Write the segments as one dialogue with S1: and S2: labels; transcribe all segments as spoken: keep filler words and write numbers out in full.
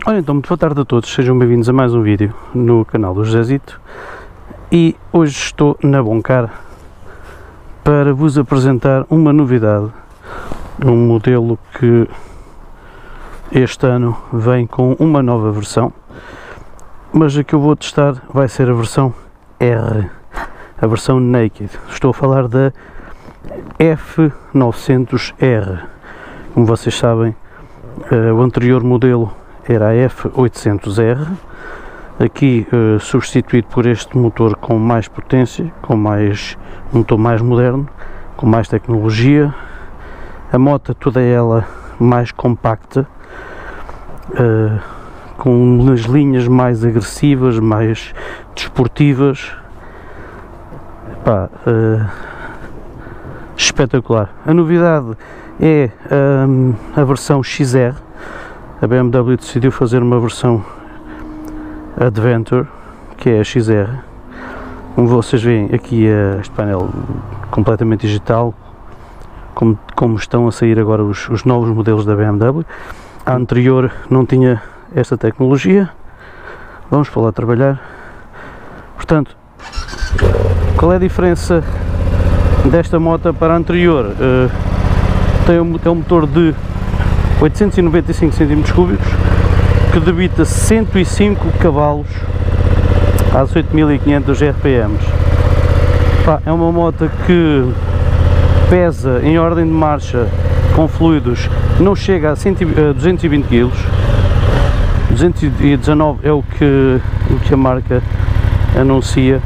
S1: Olha, então, muito boa tarde a todos, sejam bem-vindos a mais um vídeo no canal do Josezito. E hoje estou na Boncar para vos apresentar uma novidade, um modelo que este ano vem com uma nova versão, mas a que eu vou testar vai ser a versão R, a versão Naked. Estou a falar da F novecentos R. Como vocês sabem, o anterior modelo era a F oitocentos R, aqui uh, substituído por este motor com mais potência, com mais um motor mais moderno, com mais tecnologia. A moto toda ela mais compacta, uh, com umas linhas mais agressivas, mais desportivas. Epá, uh, espetacular. A novidade é um, a versão X R. A B M W decidiu fazer uma versão Adventure, que é a X R. Como vocês veem aqui, este painel completamente digital, como, como estão a sair agora os, os novos modelos da B M W. A anterior não tinha esta tecnologia. Vamos para lá trabalhar. Portanto, qual é a diferença desta moto para a anterior? Uh, tem, um, tem um motor de oitocentos e noventa e cinco centímetros cúbicos que debita cento e cinco cavalos às oito mil e quinhentos R P Ms. Pá, é uma moto que pesa em ordem de marcha com fluidos, não chega a, cem, a duzentos e vinte quilos, duzentos e dezanove é o que, o que a marca anuncia.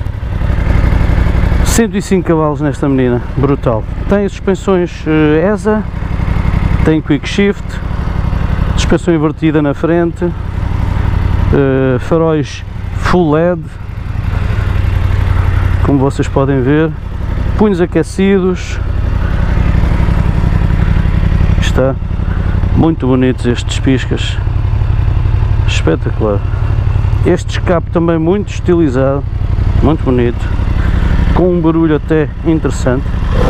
S1: Cento e cinco cavalos nesta menina, brutal. Tem suspensões uh, E S A, tem Quick Shift, suspensão invertida na frente, uh, faróis Full L E D, como vocês podem ver, punhos aquecidos. Está muito bonitos estes piscas, espetacular. Este escape também muito estilizado, muito bonito, com um barulho até interessante.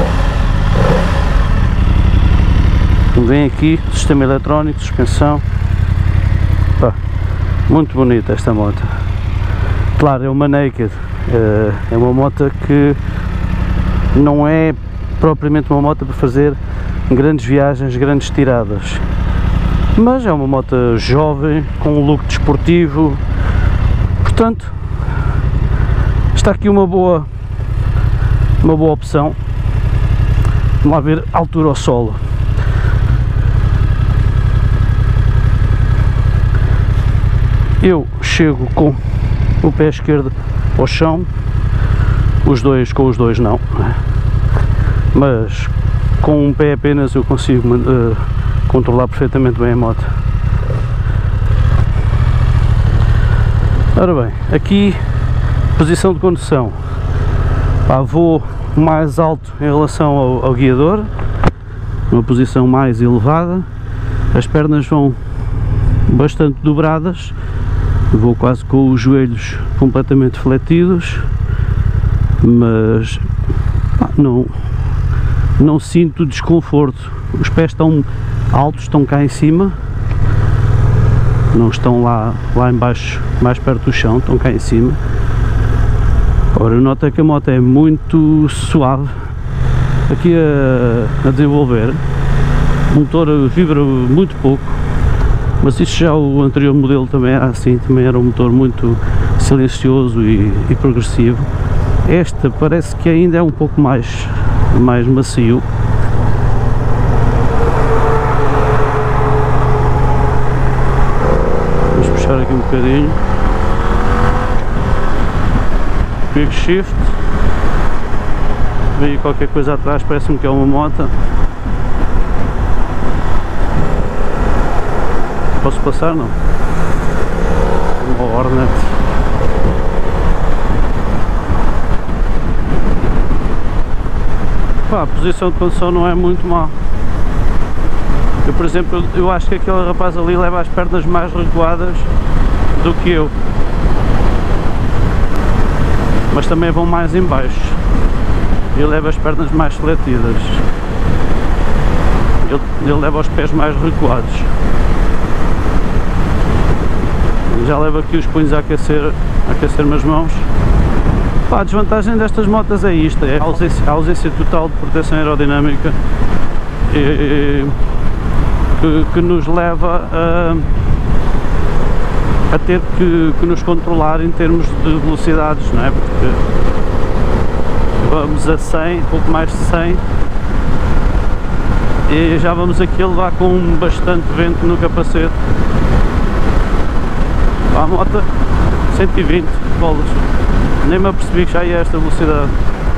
S1: Vem aqui sistema eletrónico, suspensão. Pá, muito bonita esta moto. Claro, é uma Naked, é uma moto que não é propriamente uma moto para fazer grandes viagens, grandes tiradas, mas é uma moto jovem, com um look desportivo. Portanto, está aqui uma boa uma boa opção. Vamos lá ver a altura ao solo. Eu chego com o pé esquerdo ao chão, os dois com os dois não, mas com um pé apenas eu consigo uh, controlar perfeitamente bem a moto. Ora bem, aqui posição de condução. Pá, vou mais alto em relação ao, ao guiador, uma posição mais elevada, as pernas vão bastante dobradas, vou quase com os joelhos completamente fletidos, mas pá, não, não sinto desconforto. Os pés estão altos, estão cá em cima, não estão lá, lá em baixo, mais perto do chão, estão cá em cima. Ora, eu noto que a moto é muito suave aqui a, a desenvolver, o motor vibra muito pouco, mas isso já o anterior modelo também era assim, também era um motor muito silencioso e, e progressivo. Esta parece que ainda é um pouco mais, mais macio. Vamos puxar aqui um bocadinho. Quick Shift, veio qualquer coisa atrás, parece-me que é uma moto. Posso passar? Não? Uma Hornet. Pá, a posição de condução não é muito má. Eu, por exemplo, eu acho que aquele rapaz ali leva as pernas mais recuadas do que eu, mas também vão mais em baixo. Ele leva as pernas mais fletidas. Ele, ele leva os pés mais recuados. Já levo aqui os punhos a aquecer, a aquecer-me as mãos. Pá, a desvantagem destas motas é isto, é a ausência, a ausência total de proteção aerodinâmica e, que, que nos leva a, a ter que, que nos controlar em termos de velocidades, não é? Porque vamos a cem, pouco mais de cem, e já vamos aqui a levar com bastante vento no capacete. A moto cento e vinte bolas, nem me apercebi que já ia a esta velocidade.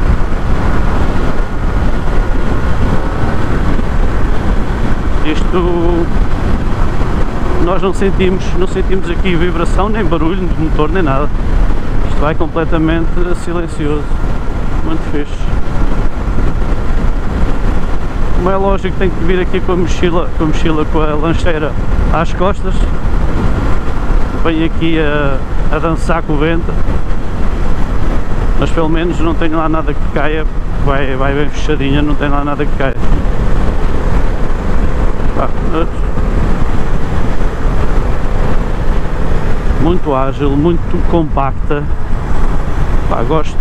S1: Isto nós não sentimos, não sentimos aqui vibração, nem barulho de motor, nem nada. Isto vai completamente silencioso, muito fixe. Como é lógico, tenho que vir aqui com a mochila, com a mochila com a lancheira às costas. Venho aqui a, a dançar com o vento, mas pelo menos não tenho lá nada que caia, vai, vai bem fechadinha, não tem lá nada que caia. Pá, muito ágil, muito compacta. Pá, gosto,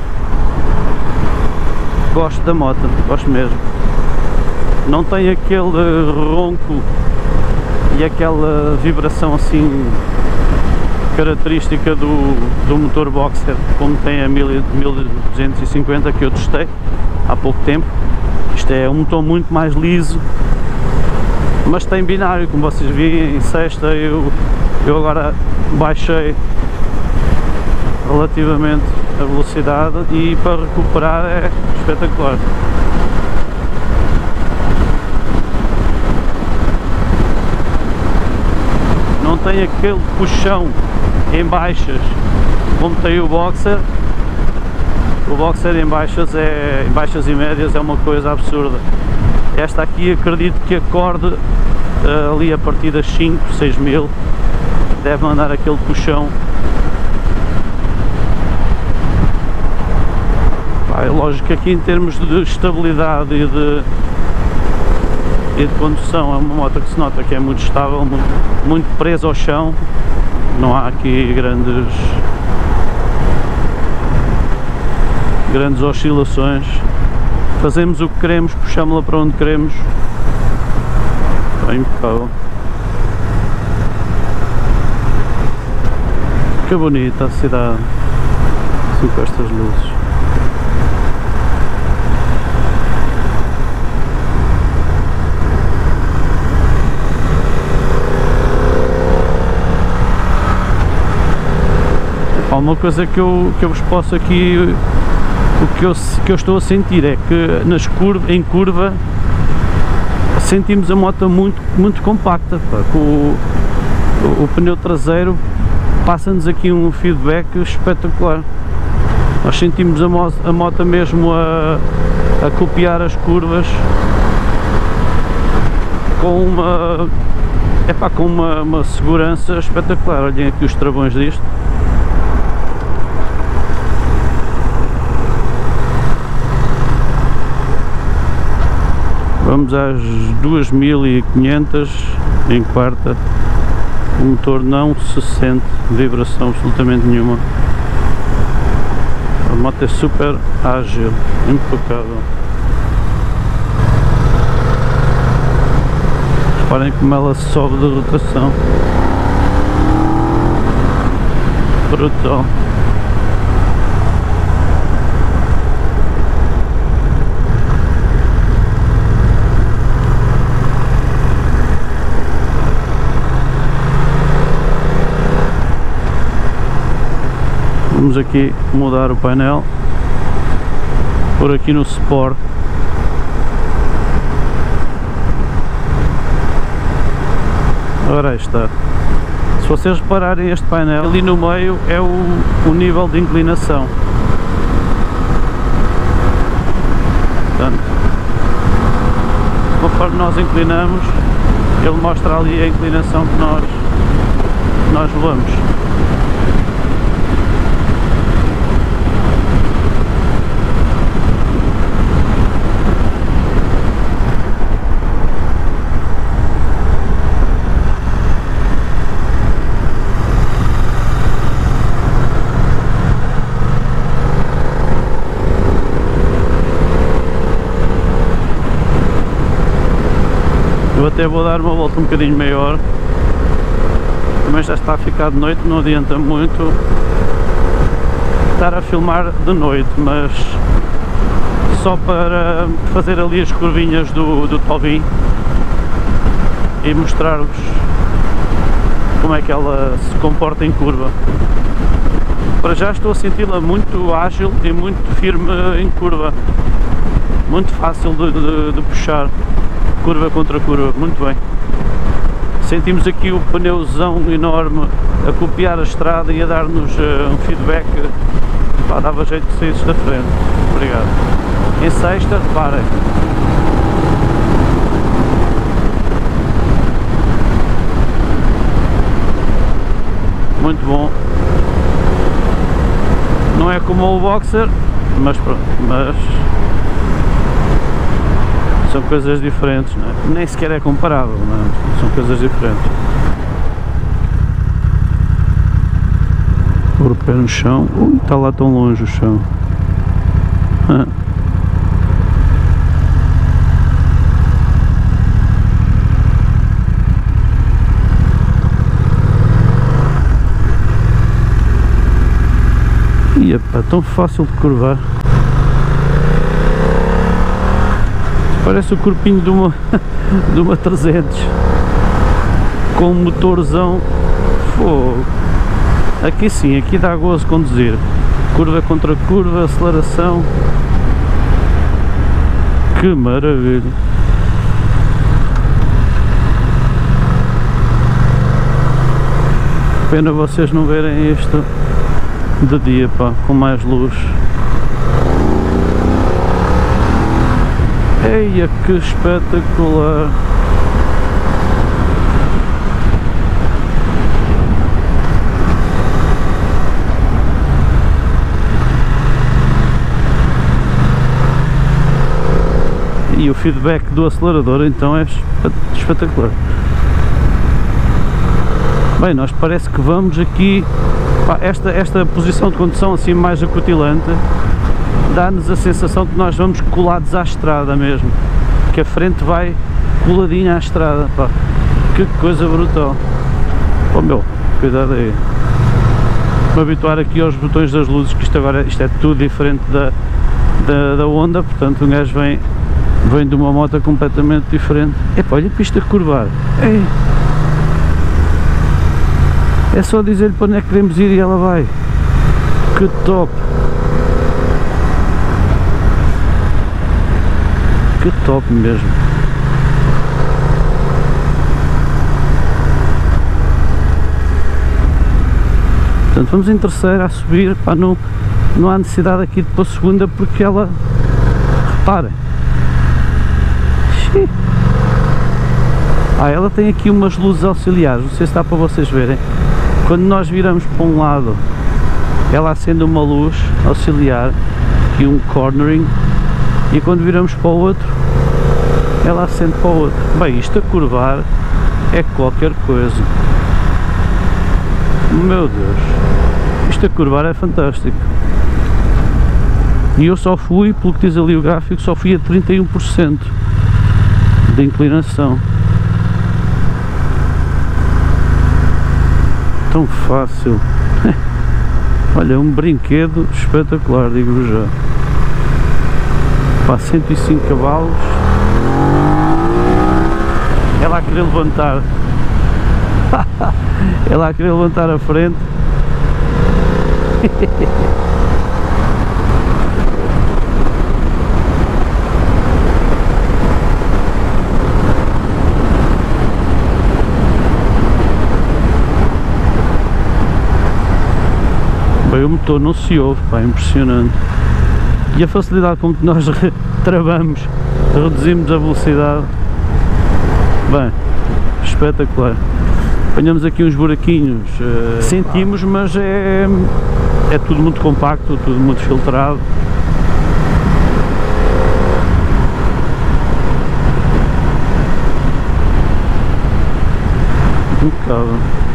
S1: gosto da moto, gosto mesmo. Não tem aquele ronco e aquela vibração assim característica do, do motor Boxer, como tem a mil duzentos e cinquenta que eu testei há pouco tempo. Isto é um motor muito mais liso, mas tem binário, como vocês viram em sexta. Eu, eu agora baixei relativamente a velocidade e para recuperar é espetacular. Não tem aquele puxão em baixas como tem o Boxer. O Boxer em baixas, é, em baixas e médias é uma coisa absurda. Esta aqui acredito que acorde uh, ali a partir das cinco, seis mil, deve mandar aquele puxão. Pá, é lógico que aqui em termos de estabilidade e de, e de condução é uma moto que se nota que é muito estável, muito, muito presa ao chão. Não há aqui grandes grandes oscilações. Fazemos o que queremos, puxamos-la para onde queremos. Bem impecável. Que bonita a cidade, assim com estas luzes. Há uma coisa que eu, que eu vos posso aqui, o que eu, que eu estou a sentir é que nas curva, em curva sentimos a moto muito, muito compacta, pá, com o, o, o pneu traseiro passa-nos aqui um feedback espetacular. Nós sentimos a, mo a moto mesmo a, a copiar as curvas com uma, epá, com uma, uma segurança espetacular. Olhem aqui os travões disto. Vamos às duas mil e quinhentas em quarta. O motor não se sente vibração absolutamente nenhuma. A moto é super ágil, impecável. Reparem como ela sobe de rotação. Brutal. Vamos aqui mudar o painel, por aqui no Sport. Ora aí está. Se vocês repararem, este painel ali no meio é o, o nível de inclinação. Portanto, conforme nós inclinamos, ele mostra ali a inclinação que nós, que nós levamos. até vou dar uma volta um bocadinho maior, também já está a ficar de noite, não adianta muito estar a filmar de noite, mas só para fazer ali as curvinhas do, do Tobin e mostrar-vos como é que ela se comporta em curva. Para já estou a senti-la muito ágil e muito firme em curva, muito fácil de, de, de puxar curva contra curva, muito bem. Sentimos aqui o pneuzão enorme a copiar a estrada e a dar-nos uh, um feedback. Pá, dava jeito de sair da frente. Obrigado. Em sexta, reparem. Muito bom. Não é como o Boxer, mas pronto, mas são coisas diferentes, não é? Nem sequer é comparável, não é? São coisas diferentes. Pôr o pé no chão. Ui, está lá tão longe o chão. E epá, tão fácil de curvar. Parece o corpinho de uma, de uma trezentos com um motorzão. Fogo. Aqui sim, aqui dá gozo conduzir. Curva contra curva, aceleração. Que maravilha. Pena vocês não verem isto de dia, pá, com mais luz. Eia, que espetacular! E o feedback do acelerador então é espetacular. Bem, nós parece que vamos aqui, pá, esta, esta posição de condução assim mais acutilante dá-nos a sensação de que nós vamos colados à estrada mesmo, que a frente vai coladinha à estrada, pá. Que coisa brutal. Oh meu, cuidado aí. Vou habituar aqui aos botões das luzes, que isto agora isto é tudo diferente da, da, da Honda, portanto um gajo vem, vem de uma moto completamente diferente. Epá, olha a pista a curvar. Ei. É só dizer-lhe para onde é que queremos ir e ela vai. Que top! Que top mesmo! Portanto, vamos em terceira a subir, pá, não, não há necessidade aqui de pôr segunda porque ela, reparem, ah, ela tem aqui umas luzes auxiliares, não sei se dá para vocês verem, quando nós viramos para um lado, ela acende uma luz auxiliar, aqui um cornering, e quando viramos para o outro, ela acende para o outro. Bem, isto a curvar é qualquer coisa. Meu Deus, isto a curvar é fantástico. E eu só fui, pelo que diz ali o gráfico, só fui a trinta e um por cento de inclinação. Tão fácil. Olha, um brinquedo espetacular, digo já. Pá, cento e cinco cavalos. Ela a querer levantar. Ela a querer levantar a frente. Bem, o motor não se ouve, pá, é impressionante. E a facilidade com que nós travamos, reduzimos a velocidade, bem, espetacular. Apanhamos aqui uns buraquinhos, uh, sentimos, mas é, é tudo muito compacto, tudo muito filtrado. Impecável.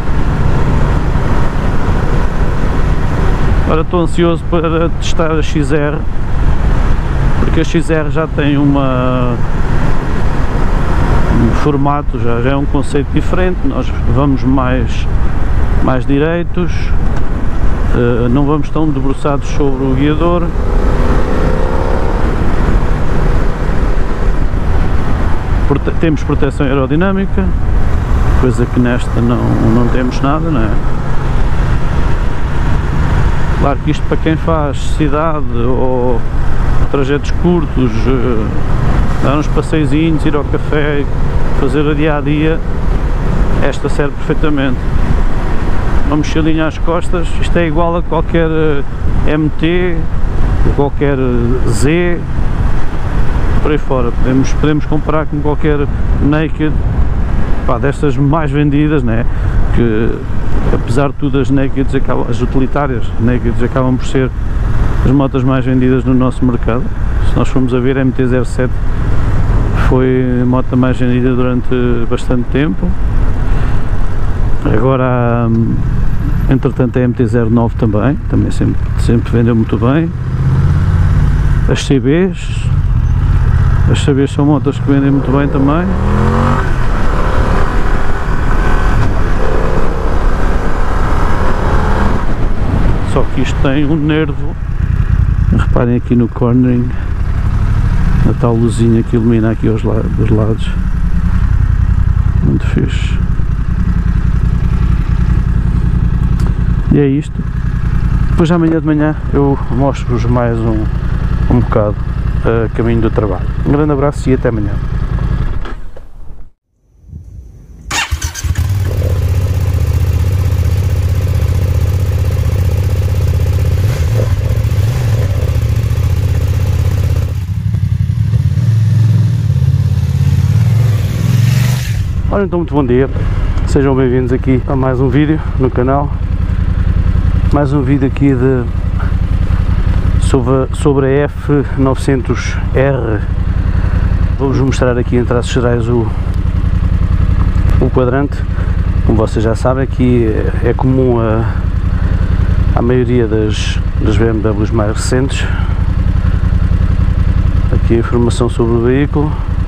S1: Agora estou ansioso para testar a X R, porque a X R já tem uma formato, já, já é um conceito diferente, nós vamos mais, mais direitos, uh, não vamos tão debruçados sobre o guiador. Prote temos proteção aerodinâmica, coisa que nesta não, não temos nada, não é? Claro que isto para quem faz cidade ou trajetos curtos, uh, dar uns passeizinhos, ir ao café, fazer a dia a dia, esta serve perfeitamente. Uma mochilinha às costas, isto é igual a qualquer M T, qualquer Z, por aí fora. Podemos, podemos comparar com qualquer Naked, pá, destas mais vendidas, né? Que apesar de tudo as Nakeds, acabam, as utilitárias Nakeds acabam por ser as motas mais vendidas no nosso mercado. Se nós formos a ver, a M T zero sete foi a moto mais vendida durante bastante tempo. Agora, entretanto, a M T zero nove também, também sempre, sempre vendeu muito bem. As C Bs, as C Bs são motas que vendem muito bem também. Só que isto tem um nervo, reparem aqui no cornering, a tal luzinha que ilumina aqui aos lados, dos lados, muito fixe. E é isto. Depois amanhã de manhã eu mostro-vos mais um, um bocado a uh, caminho do trabalho. Um grande abraço e até amanhã. Ora então, muito bom dia, sejam bem-vindos aqui a mais um vídeo no canal, mais um vídeo aqui de, sobre, sobre a F novecentos R. Vou-vos mostrar aqui em traços gerais o, o quadrante. Como vocês já sabem, aqui é, é comum a, a maioria das, das B M Ws mais recentes. Aqui a informação sobre o veículo.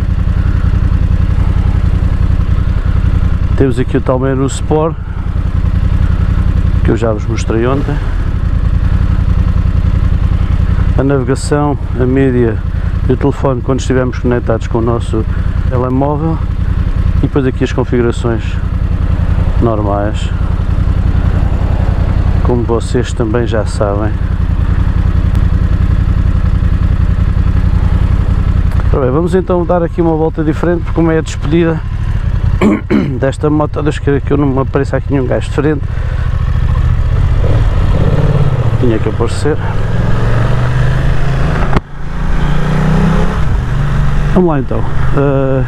S1: Temos aqui o tal menu Sport, que eu já vos mostrei ontem. A navegação, a mídia e o telefone quando estivermos conectados com o nosso telemóvel. E depois aqui as configurações normais, como vocês também já sabem. Bem, vamos então dar aqui uma volta diferente, porque como é a despedida desta moto, deixa que eu não me apareça aqui nenhum gajo diferente, tinha que aparecer. Vamos lá então. Uh,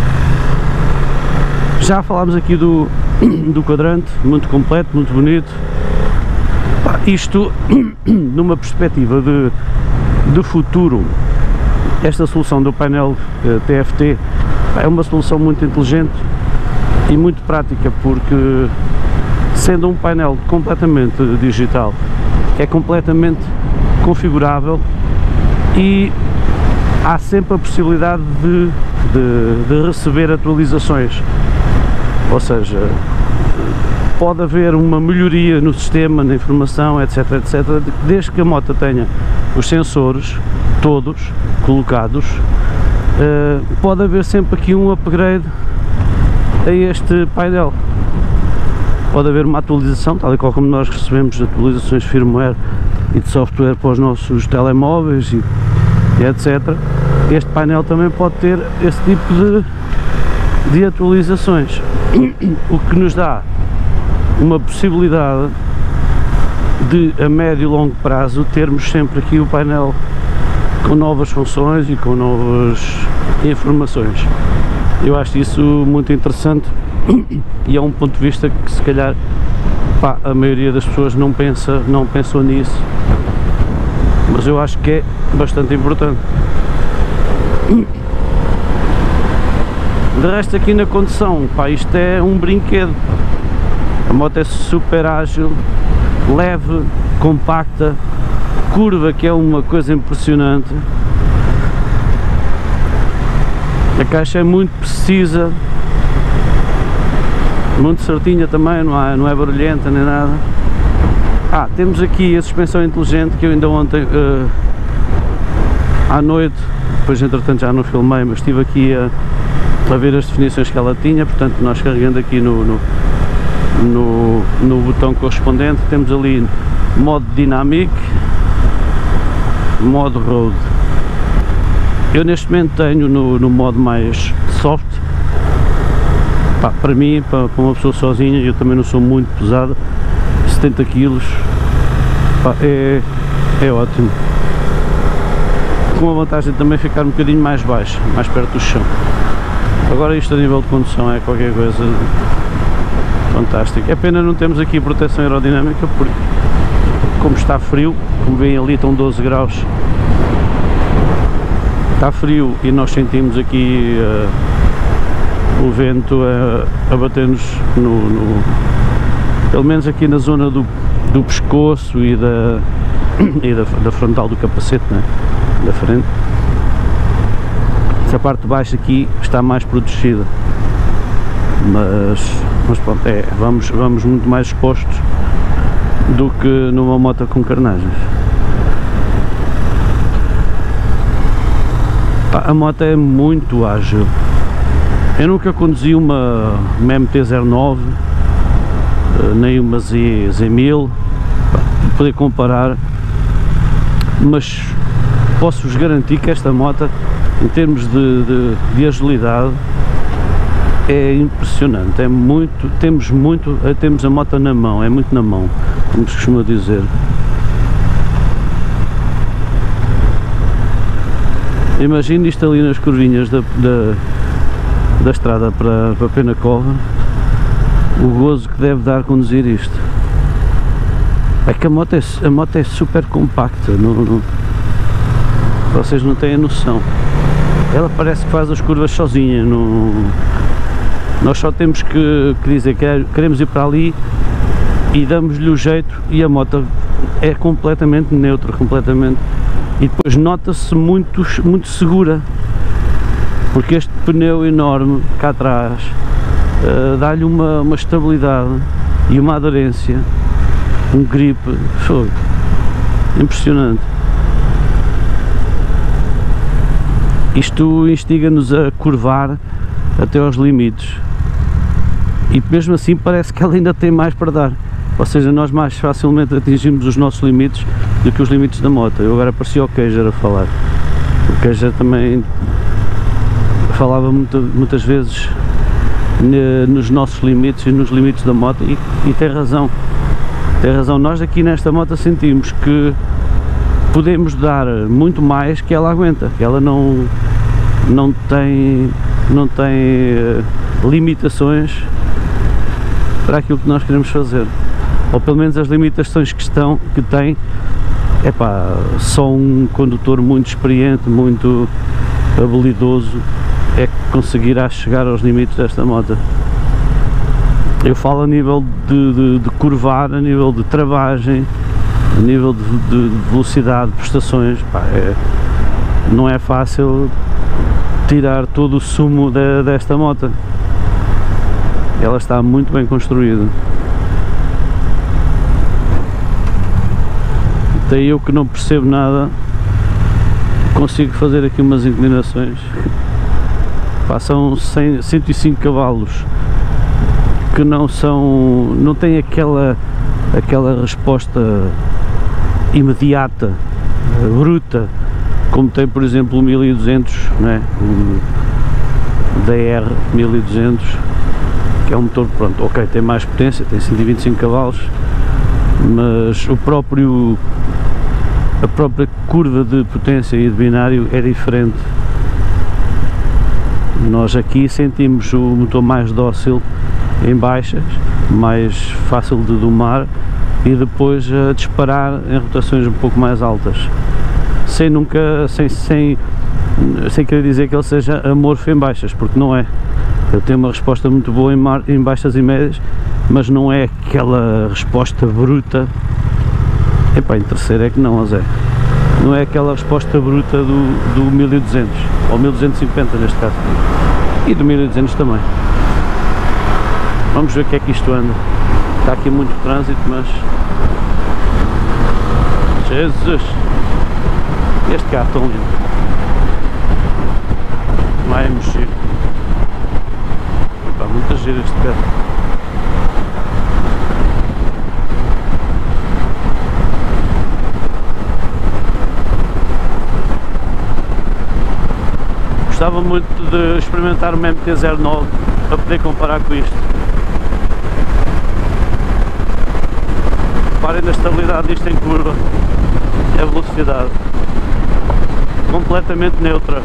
S1: já falámos aqui do, do quadrante, muito completo, muito bonito. Pá, isto numa perspectiva de, de futuro, esta solução do painel uh, T F T é uma solução muito inteligente e muito prática, porque sendo um painel completamente digital, é completamente configurável e há sempre a possibilidade de, de, de receber atualizações, ou seja, pode haver uma melhoria no sistema, na informação, etc, etc, desde que a moto tenha os sensores todos colocados. Uh, pode haver sempre aqui um upgrade a este painel, pode haver uma atualização, tal e qual como nós recebemos atualizações de firmware e de software para os nossos telemóveis e, e etcétera. Este painel também pode ter esse tipo de, de atualizações, o que nos dá uma possibilidade de a médio e longo prazo termos sempre aqui o painel com novas funções e com novas informações. Eu acho isso muito interessante e é um ponto de vista que se calhar, pá, a maioria das pessoas não pensa, não pensou nisso, mas eu acho que é bastante importante. De resto, aqui na condução, pá, isto é um brinquedo. A moto é super ágil, leve, compacta, curva, que é uma coisa impressionante. A caixa é muito precisa, muito certinha também, não, há, não é barulhenta nem nada. Ah, temos aqui a suspensão inteligente que eu ainda ontem uh, à noite, depois entretanto já não filmei, mas estive aqui a, a ver as definições que ela tinha. Portanto, nós carregando aqui no, no, no, no botão correspondente, temos ali modo Dynamic, modo Road. Eu neste momento tenho no, no modo mais soft. Pá, para mim, para, para uma pessoa sozinha, eu também não sou muito pesado, setenta quilos, pá, é, é ótimo. Com a vantagem de também ficar um bocadinho mais baixo, mais perto do chão. Agora isto a nível de condução é qualquer coisa fantástico. É pena não termos aqui proteção aerodinâmica, porque como está frio, como veem ali estão doze graus, está frio e nós sentimos aqui uh, o vento a, a bater-nos no, no, pelo menos aqui na zona do, do pescoço e da, e da, da frontal do capacete, né? Da frente. Essa parte de baixo aqui está mais protegida, mas, mas pronto, é, vamos, vamos muito mais expostos do que numa moto com carnagens. Pá, a moto é muito ágil. Eu nunca conduzi uma, uma M T zero nove, nem uma Z, Z mil, para poder comparar, mas posso-vos garantir que esta moto, em termos de, de, de agilidade, é impressionante. É muito, temos muito, temos a moto na mão, é muito na mão, como se costuma dizer. Imagine isto ali nas curvinhas da, da, da estrada para, para Penacova, o gozo que deve dar conduzir isto. É que a moto é, a moto é super compacta, não, não, vocês não têm a noção. Ela parece que faz as curvas sozinha. Não, nós só temos que, que dizer que queremos ir para ali e damos-lhe o jeito, e a moto é completamente neutra, completamente. E depois nota-se muito, muito segura, porque este pneu enorme cá atrás uh, dá-lhe uma, uma estabilidade e uma aderência, um grip, foi impressionante. Isto instiga-nos a curvar até aos limites, e mesmo assim parece que ela ainda tem mais para dar, ou seja, nós mais facilmente atingimos os nossos limites do que os limites da moto. Eu agora parecia o Queijer a falar. O Queijer também falava muito, muitas vezes ne, nos nossos limites e nos limites da moto, e, e tem razão, tem razão. Nós aqui nesta moto sentimos que podemos dar muito mais que ela aguenta, que ela não, não tem, não tem uh, limitações para aquilo que nós queremos fazer, ou pelo menos as limitações que, estão, que tem. Epá, só um condutor muito experiente, muito habilidoso é que conseguirá chegar aos limites desta moto. Eu falo a nível de, de, de curvar, a nível de travagem, a nível de, de velocidade, de prestações. Pá, é, não é fácil tirar todo o sumo de, desta moto. Ela está muito bem construída. Daí eu que não percebo nada, consigo fazer aqui umas inclinações. Pá, são cento e cinco cavalos que não são, não têm aquela, aquela resposta imediata, bruta, como tem, por exemplo, o mil e duzentos, não é? O D R mil e duzentos, que é um motor, pronto, ok, tem mais potência, tem cento e vinte e cinco cavalos, mas o próprio, a própria curva de potência e de binário é diferente. Nós aqui sentimos o motor mais dócil em baixas, mais fácil de domar, e depois a disparar em rotações um pouco mais altas, sem nunca, sem, sem, sem querer dizer que ele seja amorfo em baixas, porque não é. Ele tem uma resposta muito boa em, mar, em baixas e médias, mas não é aquela resposta bruta. Epá, em terceiro é que não, Zé. não é aquela resposta bruta do, do mil e duzentos, ou mil duzentos e cinquenta neste caso, e do mil e duzentos também. Vamos ver o que é que isto anda. Está aqui muito trânsito, mas... Jesus! Este carro tão lindo. Vai mexer. Epá, muita gira este carro. Gostava muito de experimentar o M T zero nove para poder comparar com isto. Reparem na estabilidade disto em curva, é a velocidade completamente neutra.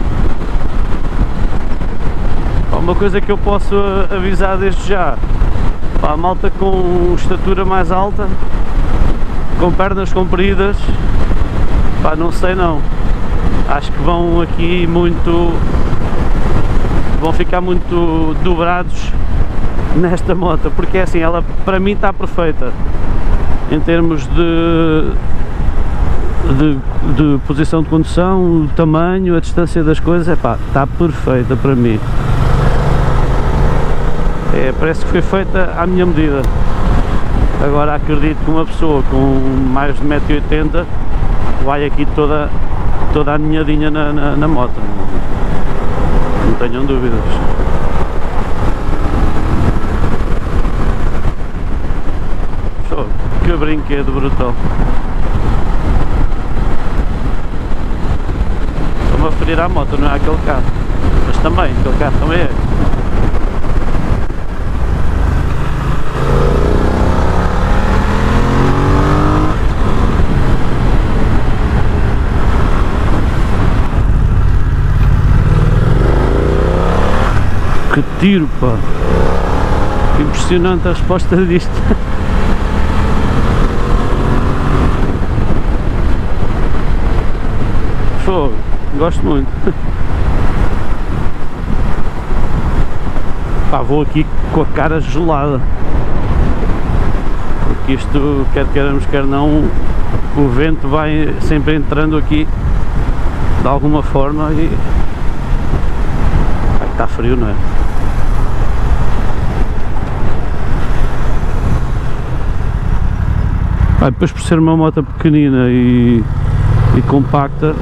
S1: Uma coisa que eu posso avisar desde já, pá, a malta com estatura mais alta, com pernas compridas, pá, não sei não. Acho que vão aqui muito, vão ficar muito dobrados nesta moto, porque é assim, ela para mim está perfeita em termos de, de, de posição de condução, o tamanho, a distância das coisas, é pá, está perfeita para mim. É, parece que foi feita à minha medida. Agora acredito que uma pessoa com mais de um metro e oitenta vai aqui toda toda aninhadinha na, na, na moto, não, não tenham dúvidas. Oh, que brinquedo brutal. Estou-me a referir à moto, não é aquele carro, mas também, aquele carro também é. Que tiro, pá! Impressionante a resposta disto. Fogo, gosto muito. Pá, vou aqui com a cara gelada. Porque isto, quer queiramos, quer não, o vento vai sempre entrando aqui de alguma forma e... Pá, está frio, não é? Ah, depois por ser uma moto pequenina e, e compacta,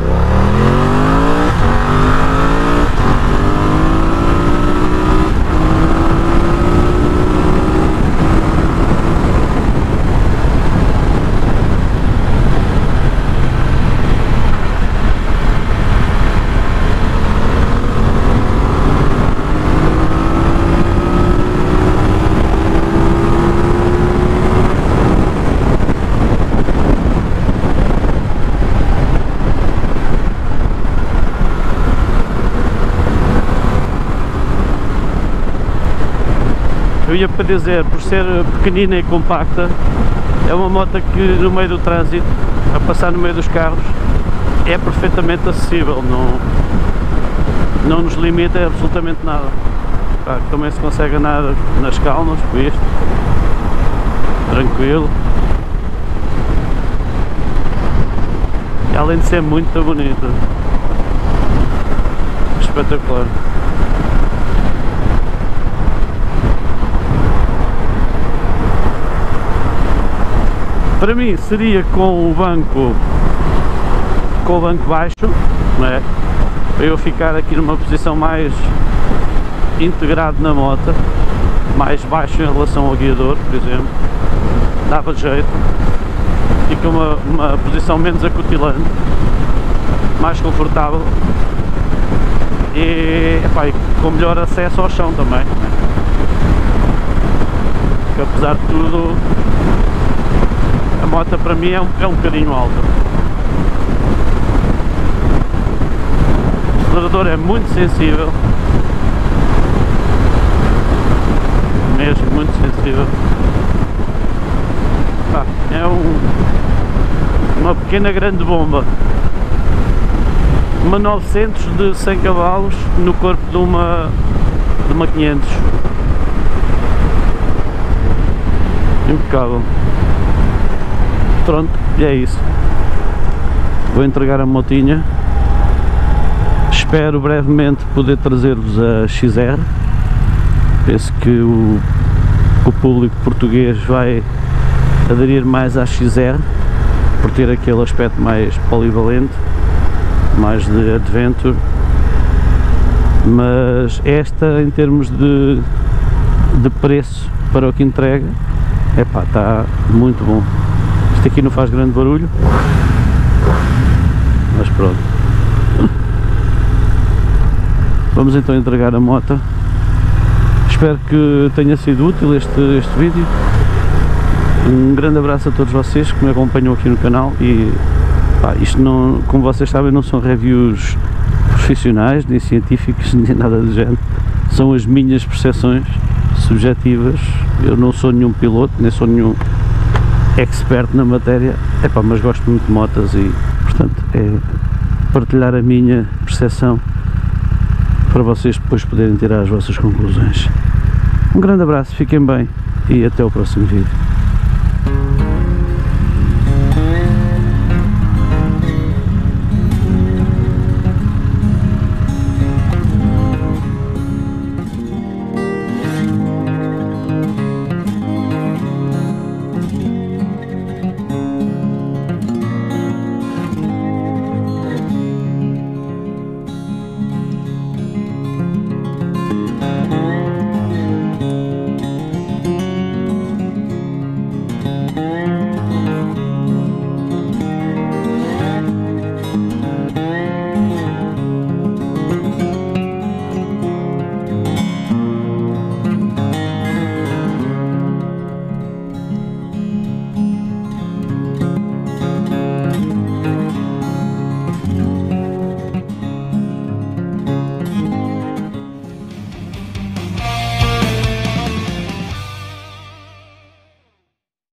S1: eu ia para dizer, por ser pequenina e compacta, é uma moto que no meio do trânsito, a passar no meio dos carros, é perfeitamente acessível, não, não nos limita absolutamente nada. Pá, também se consegue andar nas calmas com isto, tranquilo. E além de ser muito bonita, espetacular. Para mim seria com o banco com o banco baixo, não é? Para eu ficar aqui numa posição mais integrado na moto, mais baixo em relação ao guiador, por exemplo, dava jeito, fica uma, uma posição menos acutilante, mais confortável e, epá, e com melhor acesso ao chão também, porque apesar de tudo a moto para mim é um, é um bocadinho alta. O acelerador é muito sensível, mesmo muito sensível. Ah, é um, uma pequena grande bomba. Uma novecentos de cem cavalos no corpo de uma, de uma quinhentos. Impecável. Pronto, e é isso. vou entregar a motinha. Espero brevemente poder trazer-vos a X R. Penso que o, o público português vai aderir mais à X R por ter aquele aspecto mais polivalente, mais de adventure, mas esta, em termos de, de preço para o que entrega, epá, está muito bom. Isto aqui não faz grande barulho, mas pronto. Vamos então entregar a moto. Espero que tenha sido útil este, este vídeo. Um grande abraço a todos vocês que me acompanham aqui no canal e pá, isto não, como vocês sabem, não são reviews profissionais, nem científicos, nem nada do género. São as minhas percepções subjetivas. Eu não sou nenhum piloto, nem sou nenhum expert na matéria, epá, mas gosto muito de motas e, portanto, é partilhar a minha percepção para vocês depois poderem tirar as vossas conclusões. Um grande abraço, fiquem bem e até o próximo vídeo.